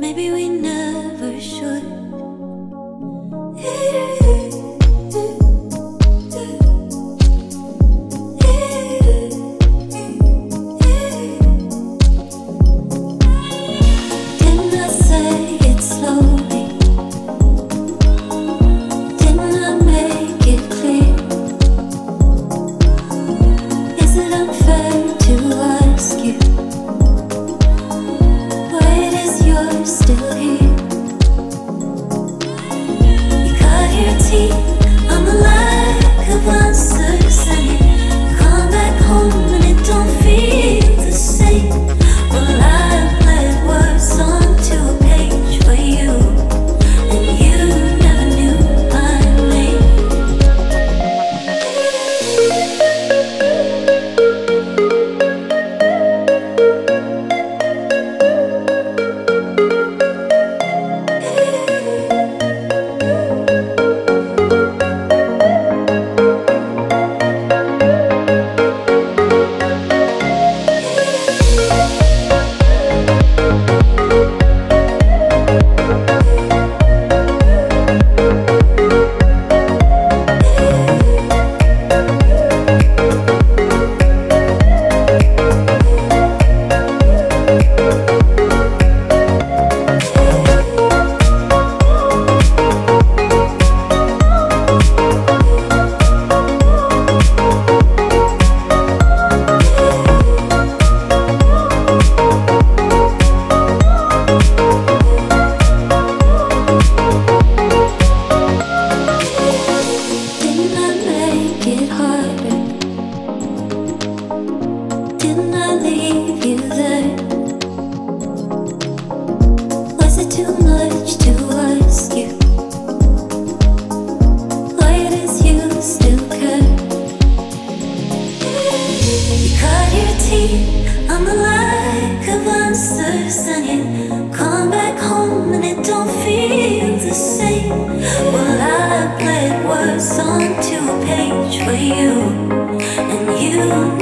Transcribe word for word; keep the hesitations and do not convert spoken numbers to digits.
Maybe we never should. Didn't I say it slowly? Didn't I make it clear? Is it unfair to ask you why it is you're still here? You cut your teeth on the lack of answers, and you come back home and it don't feel the same. Well, I played words onto a page for you, and you never knew my name. Didn't I leave you there? Was it too much to ask you why it is you still care? You cut your teeth on the lack of answers, and you come back home and it don't feel the same. Well, I played words onto a page for you, and you